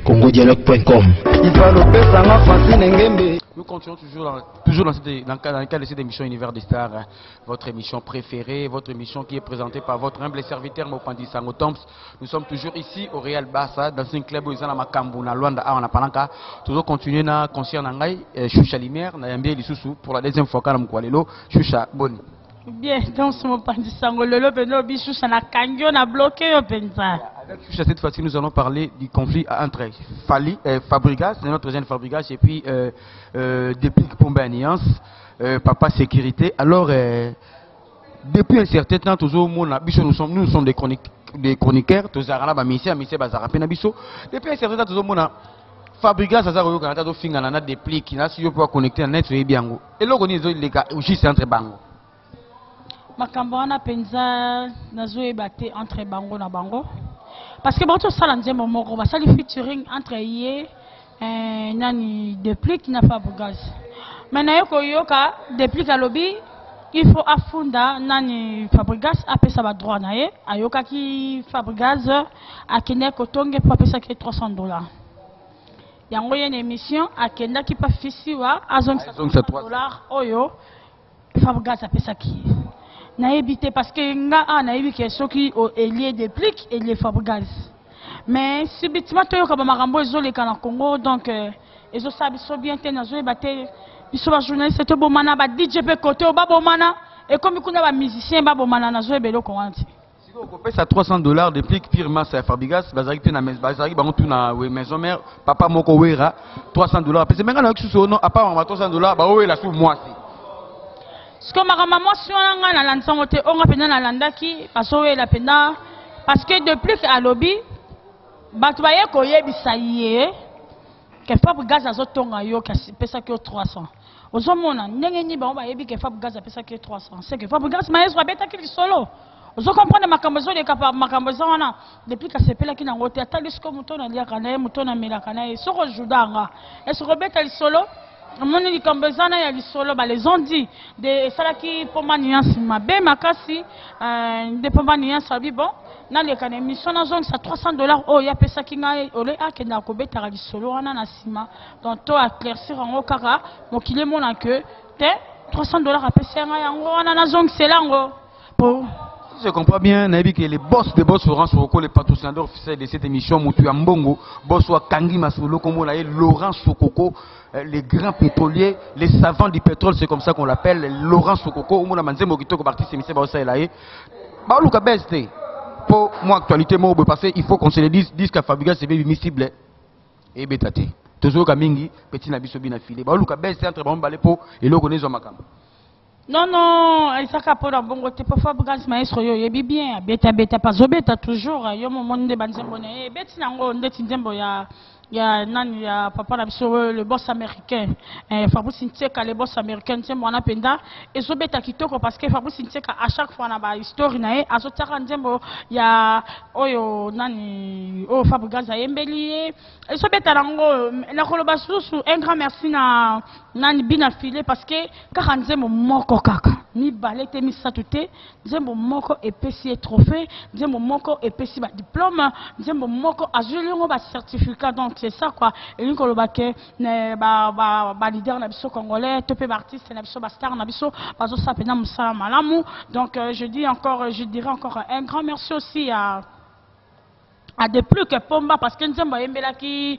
congodialogue.com. Nous continuons toujours dans le cadre de cette émission Univers des Stars, votre émission préférée, votre émission qui est présentée par votre humble serviteur Mopandi Sango Toms. Nous sommes toujours ici au Real Bassa, dans un club où ils ont Makambu, na Luanda, à Palanka. Toujours continuer na concert Nangai, Choucha Limer, na Yambé Lissousou, pour la deuxième fois, Kalam Kwalelo, Choucha Boni. Bien, donc ce Mopandi Sango Lolo, Beno Bichou, ça n'a kangyo, n'a bloqué au Penza. Avec Choucha, cette fois-ci, nous allons parler du conflit entre Fabrigas, notre jeune Fabrigas, et puis depuis Pomba Alliance, Papa Sécurité. Alors, depuis un certain temps, toujours, nous sommes des chroniqueurs, tous Arana, Missia, Bazara, Penabiso. Depuis un certain temps, toujours, Fabrigas, ça a Canada, au fin, on a des plis qui n'ont pas connecté à net sur Ebiango. Et là, on est les gars, juste entre Bango. Makambana Penza, Nazoé Baté entre Bango na Bango. Parce que bon, ça l'andier mon mot, ça le featuring entre Yé et Nani depuis qui n'a pas Fabrigas. Maintenant yoka depuis qu'à lobby, il faut affunda Nani Fabrigas après ça va droit naé, ayoka qui Fabrigas a kenya kotonge pour appeler ça que $300. Yango une émission a kenya qui pas fisiwa a $500 oyo Fabrigas appelle ça qui n'a évité parce que nga na évité ceux qui ont lié des pliques et les Fabrigas. Mais subitement tu comme marambo ezole kana Congo donc ezo sabi so bien te na zo baté biso ba journaliste to bomana ba DJ pe côté o ba bomana et comme kuna ba musicien ba bomana na zo ebelo ko wanti. Si on paye ça $300 de pliques pire masse à Fabrigas bazari pe na bazari bango tout na maison mère papa moko wera $300 parce que menga na kisu no à part $300 ba o la sous moi si. Ce que ma maman si on a la langue te on a pena na landaki parce que la pena parce que depuis à lobby batu baye ko yebisa ye ke Fabrigas azotonga yo ka pesa ke 300 ozomona ndenge ni ba yebi ke Fabrigas pesa ke 300 c'est que Fabrigas maestro abeta ki solo ozo comprendre makambo zo de kapa makambo zo wana depuis ka sepela ki na ngote atali sko mutona lia kana mutona mela kana so ko judanga est-ce que beta solo mon likambezana ya lisolo ba les ont dit de salaki pomba nuance mabe makasi de pomba nuance abi bon na le kana émission na zone ça $300 oh ya pesa kinga ole akenda ko beta lisolo wana na sima donc to éclaircir en kaka mokile mona que te $300 a pesa nga yango wana na zone selango pour je comprends bien, Nabi, que les boss de Boss Laurent Sokoko, les patrocinateurs officiels de cette émission, Moutou Ambongo, Boss Kangi Masolo, comme on l'a dit, Laurent Sokoko, les grands pétroliers, les savants du pétrole, c'est comme ça qu'on l'appelle, Laurent Sokoko, au monde Manze Mogito, qui parti, c'est Missé Baosa et Laé. Balouka Beste, pour moi, actualité, moi, parce qu'il faut qu'on se le dise qu'à Fabrigas, c'est bien miscible et bétaté. Toujours Kamingi, petit Nabiso bien affilé. Balouka Beste, entre bon balepo, et l'eau connaît Zomakam. Non, il s'est capé dans bon côté. Parfois, Fabrigas maestro yo yebi bien. Beta pas zobeta toujours. Yo mon monde de banzembone. Beti nango ndeti ndembo ya nani ya papa na biso le boss américain. Fabrice Nteka le boss américain ndembo na penda. Et zobeta kitoko parce que Fabrice Nteka à chaque fois na ba histoire nae azotaka ndembo ya oyo nani o Fabrigas ayembeli. Et zobeta nango na koloba susu un grand merci na nani bina filé parce que kaka nzembo moko kaka ni balete mi satute nzembo moko epesi trophée nzembo moko epesi ba diplôme nzembo moko azuliongo ba certificat donc c'est ça quoi et ni koloba ke ne ba leader na biso congolais topé ba artiste na biso ba star na biso bazo sapena musala malamu donc je dirais encore un grand merci aussi à des plus que Pomba parce que nous sommes qui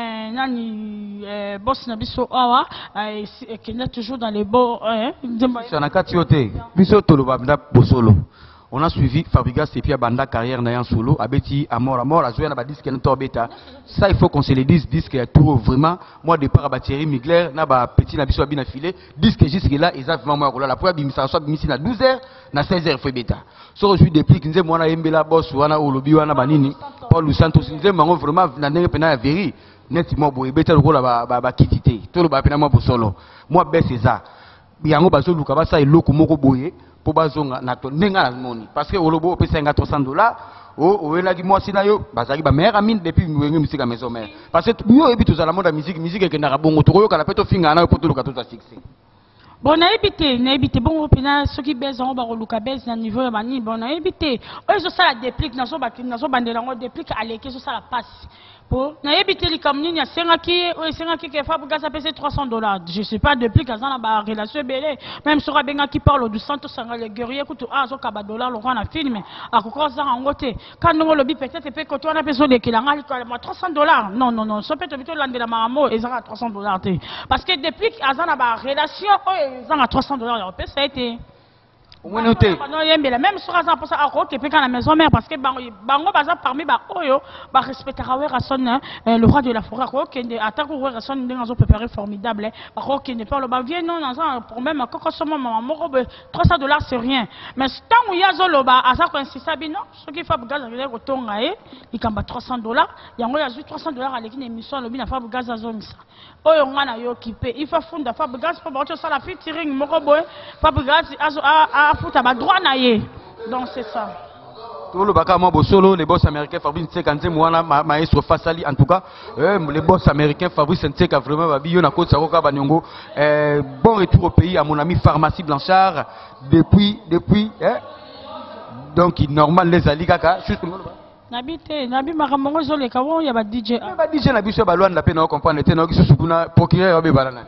nani boss na biso awa qui est toujours dans les beaux c'est un katiote biso toloba banda bosolo on a suivi Fabrigas et puis banda carrière na solo abeti à mort à jouer na ba disque na beta ça il faut qu'on se le dise disque est tout vraiment moi départ à Thierry Migler na ba petit na biso bina filé disque jusque là exactement moi la première bimisa soit bimisi na 12h na 16h faut beta so je suis depuis que nous mona yembela boss wana olobi wana banini Paul Santos nous mango vraiment na ndenge pena ya veri netimo boye beta lokola ba kitité to lo ba pena mo bosolo moi baisse ça yango bazo luka ba sa eloko moko boye po bazonga na to nenga na moni parce que olobo pesa nga $300 o elaki moi sina yo bazaki ba meilleure amine depuis ngenge musique à maison mère parce que yo ebi to za la monde musique que na bongo to yo kana peto finga na po to luka to za succès Bon, na évité, bon, ceux qui baissent en bas, au baisse à niveau, bon, na évité. Eux, ça la déplique, n'a pas bandé, déplique à l'équipe, ça la passe. Pour, na évité les communes, il y a 5 qui fait pour gaz à payer $300. Je sais pas, déplique, à ça, la relation belé. Même sur un benga qui parle du centre, ça les guerriers, écoute, ah, so $4, le roi a filmé, à quoi ça en côté. Quand nous, le peut-être, peut que toi, on a besoin de qu'il a $300. Non, ça peut être plutôt l'un de la maramo, et ça a $300. Parce que déplique, à ça, la relation, ils ont $300 ça a été même sur ça pour ça à la maison mère parce que bango baza parmi ba oyo ba respectera le roi de la forêt qui attaque au roi son dans préparé formidable ba qui ne parle pas vient non dans pour même koko somo maman $300 c'est rien mais tant où ya zoloba asa ko insista bino ce qui fait gaz avec ko tonga il kamba $300 yango ya $300 à l'équipe émission lobi na fa gaz azomisa oyo ngana yo kipe il faut funda fa gaz pour ba ça la featuring moko boy fa gaz azo futa ba droit na ye donc c'est ça tout le baka mo solo les boss américains Fabrice Ntseka mwana maestro Fasali en tout cas les boss américains Fabrice Ntseka vraiment ba biyo na côte sakoka baniongo bon retour au pays à mon ami Pharmacie Blanchard depuis donc normal les ali kaka juste nabi makambo zole kawo ya ba DJ na biso ba lwanda pe na comprendre te na kisu kuna procureur ba balana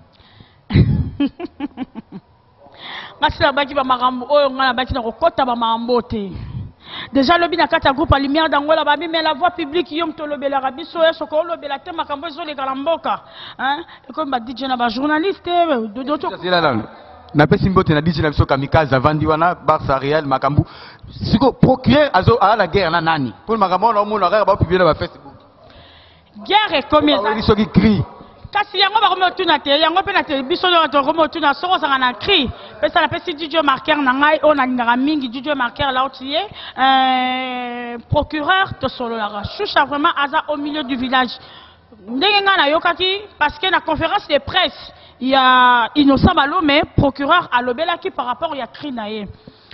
Masila baki ba makambo oyo ngana baki na kokota ba makambo te. Déjà lobi na kata groupe à lumière d'Angola ba mais la voix publique yom to lobela rabiso ya soko lobela te makambo zo le kalamboka. Hein? Et comme ba DJ na ba journaliste dodo na pesi mbote na DJ na biso kamikaze avandi wana Barça Real makambo. Siko procureur azo à la guerre na nani. Pour makambo na omo na ba publier na ba Facebook. Guerre est combien ça? Ils qui crie. Kasi yango ba komo tuna te yango pe na télévision to komo tuna soko sanga na cri pe ça la pe DJ marqueur na ngai on a ngara mingi DJ marqueur là otié procureur to solo la choucha vraiment aza au milieu du village ndenge nga na yokati parce que na conférence de presse il y a Innocent Balo mais procureur a lobela qui par rapport il y a cri na ye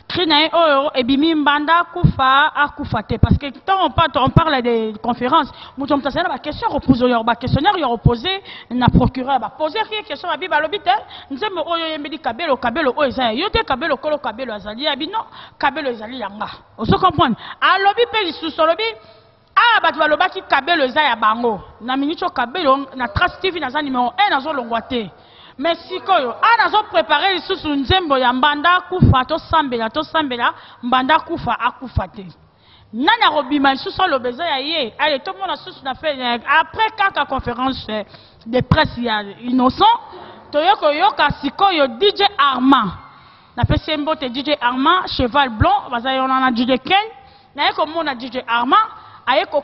et bimi mbanda kufa akufate parce que quand on parle des conférences muto mtasana ba question reposer ba questionnaire yo reposer na procureur ba poser qui question ba biba lobite nzembo oyo yembedi kabelo oyo za yo te kabelo kolo kabelo azali ya bino kabelo ezali yanga oso comprendre a lobi pe lisusu lobi ah ba baloba ki kabelo za ya bango na minute kabelo na Trace TV na za numéro 1 nazo longwate mais si koyo anazo préparer lisusu nzembo ya mbanda kufa to sambela mbanda kufa akufa te nana robima lisusu lobeza ya ye allez tout le monde a susu na fait après kaka conférence de presse ya Innocent toyoko yoka sikoyo DJ Armand na pesi mbote DJ Armand cheval blanc baza on a DJ Ken na yeko mona DJ Armand ayeko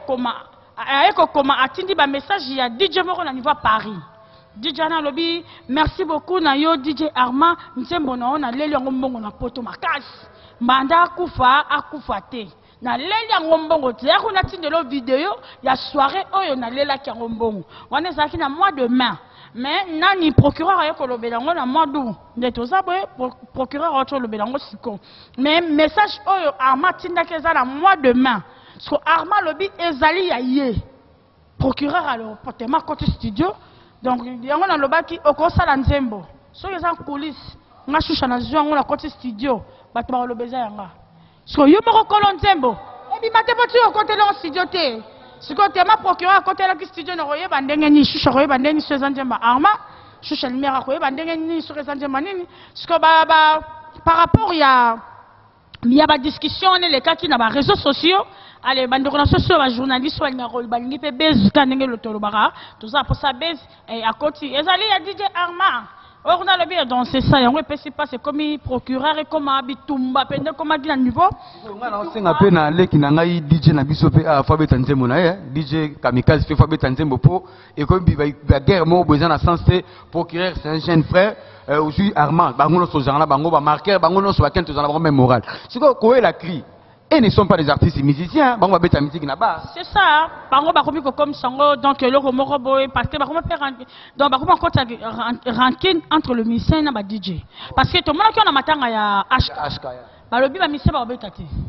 koma atindi ba message ya DJ moko na niveau Paris DJ na lobi merci beaucoup na yo DJ Armand nzembo na ona leli yango mbongo na poto makasi mbanda akufa te na leli yango mbongo te ya kuna tindelo video ya soirée oyo na lela ki yango mbongo wana ezalaki na mois de mai mais nani procureur ayeko lobela yango na mois d'août nde toza boye procureur ayeko lobela yango siko mais message oyo Armand tindaki eza na mois de mai parce que Armand lobi ezali ya ye procureur alors portement côté studio donc yango na lobaki okosala nzembo soki eza coulisse nga shusha na zwa yango na côté studio bato balobeza yanga so yo moko kolo nzembo ebima te poti okotela en studio te sikoyo tema procureur akotelaki studio na koyeba ndenge nini shusha koyeba ndenge nini so eza nzembo Armand shusha lumière akoyeba ndenge nini soki eza nzembo nini sikoyo par rapport ya ba discussion on elekaki na ba réseaux sociaux allez bandeko na sociaux ba journaliste wa ngaro balingi pe base ka ndenge lotolo baka toza pour sa base à côté ezali ya DJ Armand on a le bien donc c'est ça yango pesi pas c'est comme procureur et comme abitumba pende comme à niveau on a singa pe na leki na ngai DJ na biso pe a fa betanzembo na ye DJ kamikaze fe fa betanzembo po et comme ba guerre mo besoin na sens procureur c'est un jeune frère aujourd'hui Armand bango no so genre bango ba marqueur bango no so ba kento za même moral c'est quoi la cri et ne sont pas des artistes musiciens bango ba beta musique na ba c'est ça bango ba komi ko comme sango donc le moko boy parce que ba komi faire donc ba komi encore ranking entre le musicien na ba DJ parce que to mona ki on a matanga ya HK ba lobi ba musicien ba beta te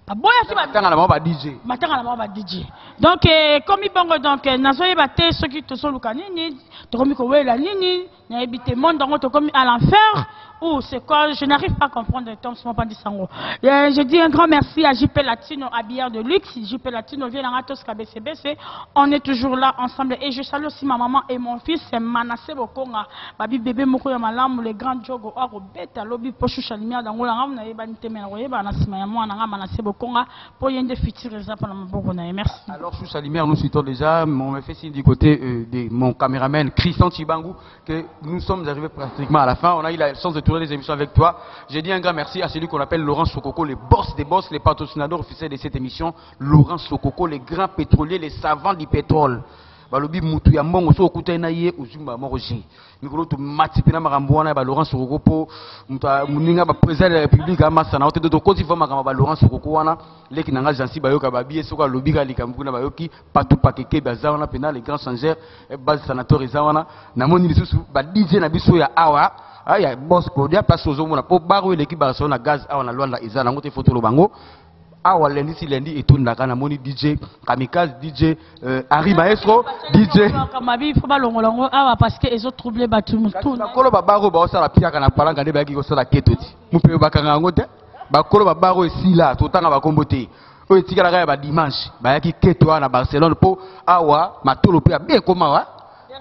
Matanga na ba DJ. Matanga na ba DJ. Donc comme ibongo donc nazoye baté ceux qui te sont lukanini, to komi ko wela nini, na ebité monde donc to komi à l'enfer. Ou c'est quoi? Je n'arrive pas à comprendre Tom Smopandi Sango. Je dis un grand merci à JP Latino, habilleur de luxe. JP Latino vient à Ratos KBCBC. On est toujours là ensemble. Et je salue aussi ma maman et mon fils, c'est Manassé Bokonga. Babi bébé Moko Yamalam, le grand Jogo, Beta, Lobby Pochou Chalimia, dans Roland, Naïbanité Menroye, Banasima, Manassé Bokonga, pour y avoir des futurs exemples dans mon Bokonaï. Merci. Alors, sous sa lumière, nous citons déjà, on me fait signe du côté de mon caméraman Christian Chibangu, que nous sommes arrivés pratiquement à la fin. On a eu la chance de les émissions avec toi. J'ai dit un grand merci à celui qu'on appelle Laurent Sokoko, les boss des boss, les patrocinateurs officiels de cette émission. Laurent Sokoko, les grands pétroliers, les savants du pétrole. Balobi mutu ya mbongo so okuta na ye uzumba moroji. Mikolo to matipina makamboana ba Laurent Sokoko po muninga ba président de la République amasa na ote to koti fama kama ba Laurent Sokoko wana leki nanga jansi bayoka ba biye soka lobika likambu na bayoki patu pakeke baza wana pena les grands changeurs base sanateur ezawana na moni lisusu ba DJ na biso ya awa. Il y a boss Claudia place aux hommes pour barrer l'équipe Barcelone gaz à la loi de Isa na ngote photo lobango awa lundi si lundi et tout ndaka moni DJ Kamikaze DJ Harry Maestro DJ Kamabi faut pas longo awa parce que ils ont troublé batumu tout na kolo ba baro ba osala piaka na palanga de ba ki ko sala ketoti mupe ba kanga ngote ba kolo ba baro esila to tanga ba kombote o etikala ka ba dimanche ba yaki ketwa na Barcelone po awa matolo pe bien comment wa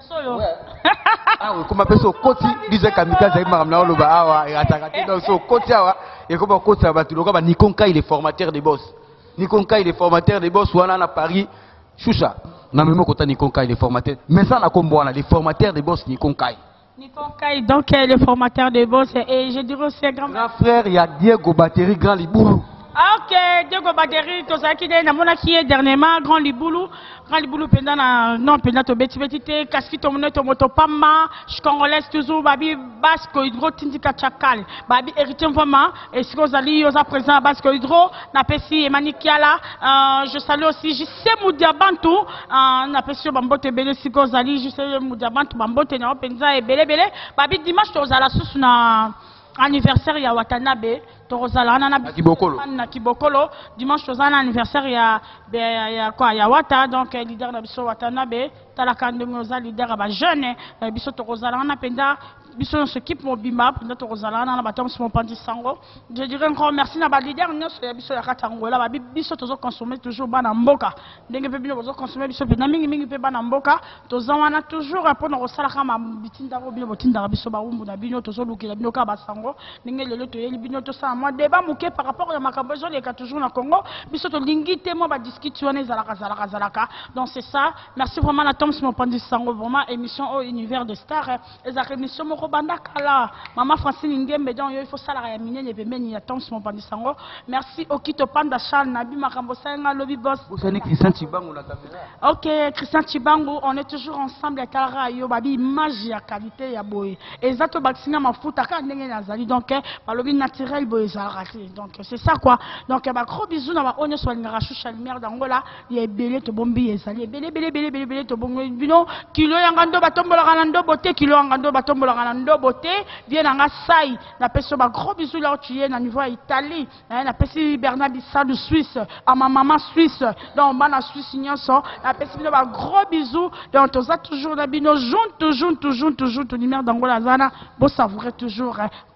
ah oui, comme appelle ça côté disait Kamikaze avec Maram Naolo ba awa et attaqué dans ce côté awa et comme côté ça va tout le monde Nikonka il est formateur des boss. Nikonka il est formateur des boss ou on a Paris choucha. Na même côté Nikonka il est formateur. Mais ça na combo on a les formateurs des boss Nikonka. Nikonka donc le formateur des boss et je dirais aussi grand frère il y a Diego Battery Grand Liboulou. Ok, Diego Battery, tout ça qui est dans mon acquis dernièrement, Grand Liboulou pendant non pendant to beti te kaski to moneto moto pama, je congolaise toujours babi basco hydro tindika chakal, babi héritier vraiment et ce que ali yosa présent basco hydro na pesi emanikiala, je salue aussi je sais Moudiabantu, na pesi bambote bele siko zali je sais Moudiabantu bambote na penza et bele babi dimanche to zala sous na anniversaire ya Watanabe Torozala na Kibokolo dimanche tozana anniversaire ya quoi ya Wata donc leader na biso Watanabe talakande ngoza leader ba jeune biso Torozala na penda biso s'équipe mobimba penda Torozala na batom Smopandi Sango. Je dirais encore merci na ba leader nyonso ya biso ya Katangola ba biso tozo consommer toujours bana mboka ndenge pe bino bozo consommer biso penda mingi pe bana mboka tozawana toujours pour na kosala kama bitinda ko bino botinda biso ba umbu na bino tozo lukela bino ka ba sango ndenge lelo to yeli bino to sa moi débat mouké par rapport à makambo zo les toujours na Congo biso to lingite mo ba discute wana zalaka donc c'est ça merci vraiment na Tom Smopandi Sango vraiment émission au univers de stars et émission moko banda kala maman Francine Ngembe donc il faut ça la minene pembeni ya Tom Smopandi Sango merci Okito Panda Charles Nabi makambo sanga lobby boss Christian Chibangu na caméra. OK Christian Chibangu on est toujours ensemble kala yo babi image ya qualité ya boy ezato baksinga mafuta ka ndenge nazali donc balobi naturel boy donc c'est ça quoi donc ba gros bisous na ba onyo so ngara choucha lumière d'Angola ya belé to bombi ezali belé to bongo bino kilo yanga ndo batombola kana ndo boté kilo yanga ndo batombola kana ndo boté bien nga sai na peso ba gros bisous là tu es na niveau Italie na pesi Bernard Bissa de Suisse à ma maman Suisse donc bana Suisse nyonso na pesi bino ba gros bisous donc toza toujours na bino toujours to lumière d'Angola zana bo savourer toujours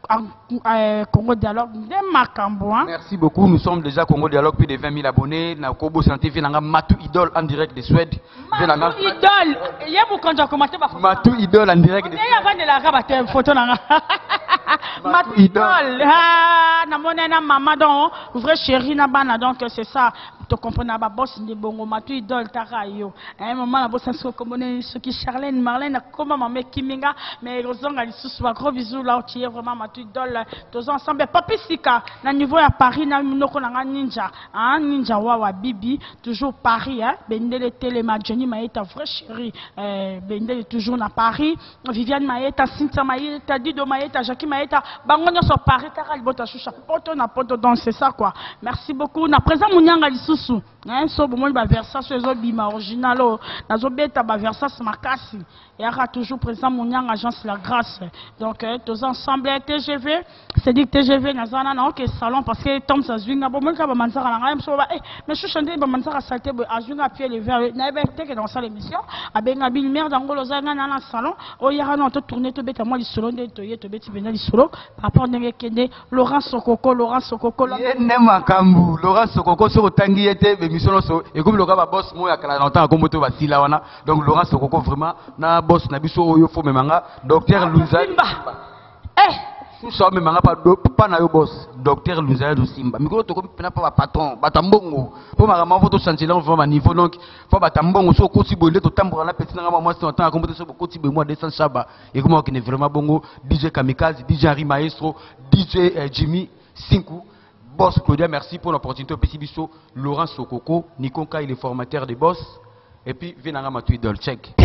Congo Dialogue de Makambo. Merci beaucoup. Nous sommes déjà Congo Dialogue, plus de 20 000 abonnés. Na Kobo Santé, Venanga Matu Idol en direct de Suède. Matu Idol. Il y a beaucoup de commentaires. Matu Idol en direct de Suède. Il y a de la rabatte photo nanga. Matu Idol. Ah, na monena maman donc vrai chérie na bana donc c'est ça. Tu comprends na ba boss de bongo Matu Idol tarayo. À un moment la boss ça comme ce qui Charlène Marlène comment maman Kiminga mais rozonga lisusu ba gros bisous là tu es vraiment Matu Idol tous ensemble Papi Sika na niveau à Paris na minoko na ninja ninja wa bibi toujours Paris Bendele Telema Johnny Maeta vrai chérie Bendele toujours na Paris Viviane Maeta Cynthia Maeta Dido Maeta Jackie Maeta bangonyo sur Paris Taral Bota Choucha poto na poto donc c'est ça quoi merci beaucoup na présent Munyanga lisusu misu na so bo moni ba Versace ezo bima original o nazo beta ba Versace makasi et a toujours présent mon yang agence La Grâce donc tous ensemble TGV c'est dit TGV nazana na OK salon parce que Tom ça zwinga bo moni ka ba mansaka na ngam so ba mais je chante ba mansaka salté bo azwinga pied les verts na ba teke dans salle émission abenga bil merde ngolo zanga na salon o yaka na to tourner to beta moi li solo nde to ye to beti bena li solo par rapport ndenge kende Laurent Sokoko ne makambu Laurent Sokoko so tangi ete be mission so et comme le gars boss mo ya kala longtemps comme to basila wana donc Laurent Sokoko vraiment na boss na biso oyo fo memanga docteur Lunzali tout ça memanga pas na yo boss docteur Lunzali do Simba mikolo to ko pena pa patron batambongo po makama photo chanceler vraiment niveau donc faut batambongo so ko si bolé to tambola na petit na moi c'est temps comme so ko ti be moi 200 chaba et comment qui est vraiment bongo DJ Kamikaze DJ Harry Maestro DJ Jimmy Cinco Boss Claudia, merci pour l'opportunité. Bisso, Laurent Sokoko, Nikonka, il est formateur de Boss. Et puis, Venanga Matou Idol, check.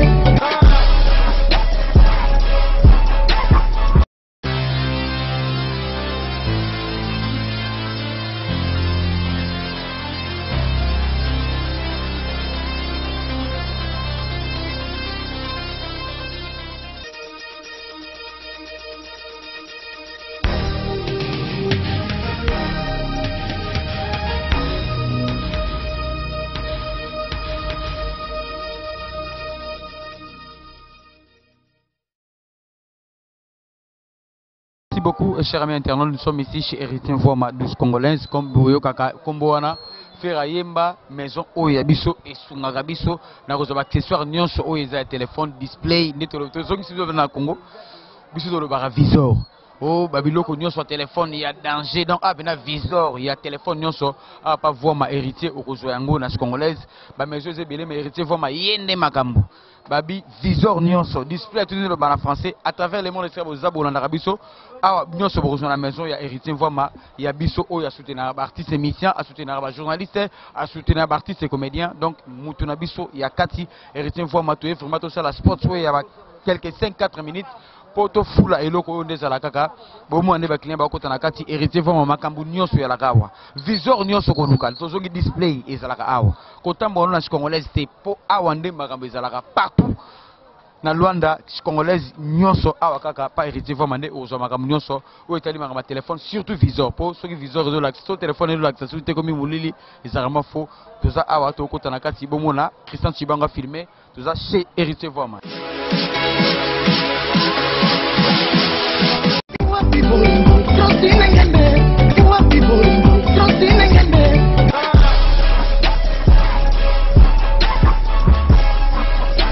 Merci beaucoup, chers amis internautes. Nous sommes ici chez Héritier Voix 12 Congolaise, comme Bouyo Kaka, Komboana, Ferayemba, Maison Oyabiso et Sungagabiso, na rezo accessoire nyonso oya téléphone, display, netoloto, zongi si na Congo, biso do bara visor. Oh, babiloko nyonso téléphone, il y a danger, donc bena visor, il y a téléphone nyonso, pas voir ma héritier au rezo yango na Congolaise, ba maison zebele ma héritier voix yende makambo. Babi visor nyonso display tout le bana français à travers le monde faire aux abonnés d'Arabiso ah nyonso besoin la maison il y a héritier vraiment il y a biso o ya soutenir artiste émission à soutenir journaliste à soutenir artiste et comédien donc mutuna biso il y a Kati héritier vraiment tout vraiment tout ça la sport il y a quelques 5-4 minutes poto fula eloko ndeza la kaka bomo ande ba client ba kota na kati héritier vraiment makambu nyonso ya la kawa visor nyonso ko nukal to zongi display ezalaka awa kotambo na Congolaise te po awa nde makambu ezalaka partout na Luanda Congolaise nyonso awa kaka pa héritier vraiment nde ozo makambu nyonso o etali makambu téléphone surtout visor po soki visor zo la so téléphone elo la so te komi mulili ezalaka faux to za awa to kota na kati bomo na Christian Chibanga filmé to za chez héritier vraiment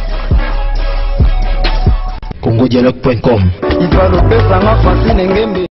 CongoDialogue.com